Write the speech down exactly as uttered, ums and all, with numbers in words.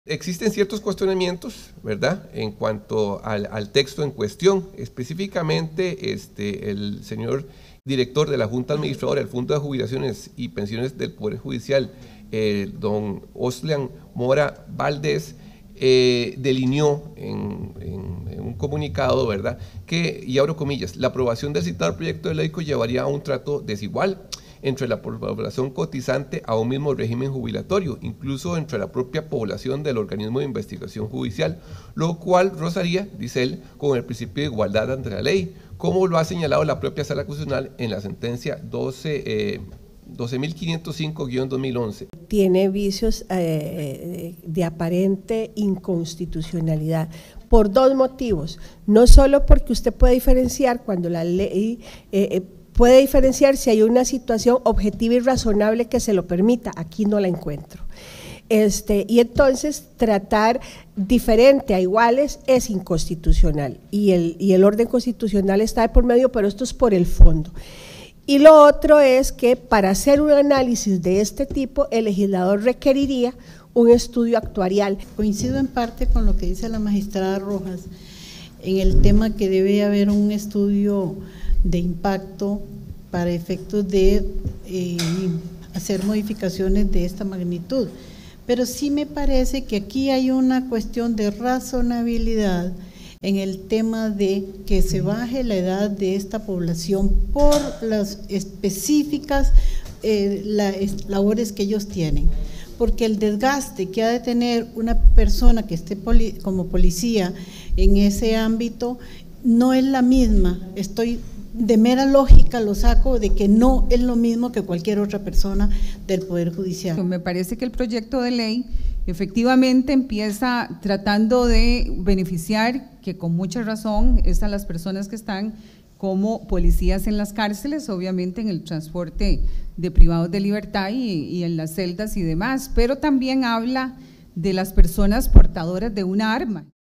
Existen ciertos cuestionamientos, ¿verdad?, en cuanto al, al texto en cuestión. Específicamente, este, el señor director de la Junta Administradora del Fondo de Jubilaciones y Pensiones del Poder Judicial, eh, don Oslian Mora Valdés, eh, delineó en, en, en un comunicado, ¿verdad?, que, y abro comillas, la aprobación del citado proyecto de ley llevaría a un trato desigual entre la población cotizante a un mismo régimen jubilatorio, incluso entre la propia población del organismo de investigación judicial, lo cual rozaría, dice él, con el principio de igualdad ante la ley, como lo ha señalado la propia Sala Constitucional en la sentencia doce mil quinientos cinco guión dos mil once. Tiene vicios eh, de aparente inconstitucionalidad por dos motivos, no solo porque usted puede diferenciar cuando la ley eh, puede diferenciar si hay una situación objetiva y razonable que se lo permita, aquí no la encuentro. Este, y entonces tratar diferente a iguales es inconstitucional y el, y el orden constitucional está de por medio, pero esto es por el fondo. Y lo otro es que para hacer un análisis de este tipo, el legislador requeriría un estudio actuarial. Coincido en parte con lo que dice la magistrada Rojas en el tema que debe haber un estudio de impacto para efectos de eh, hacer modificaciones de esta magnitud. Pero sí me parece que aquí hay una cuestión de razonabilidad en el tema de que se baje la edad de esta población por las específicas eh, la, es, labores que ellos tienen. Porque el desgaste que ha de tener una persona que esté poli, como policía en ese ámbito no es la misma. Estoy de mera lógica lo saco de que no es lo mismo que cualquier otra persona del Poder Judicial. Me parece que el proyecto de ley efectivamente empieza tratando de beneficiar, que con mucha razón, es a las personas que están como policías en las cárceles, obviamente en el transporte de privados de libertad y, y en las celdas y demás, pero también habla de las personas portadoras de una arma.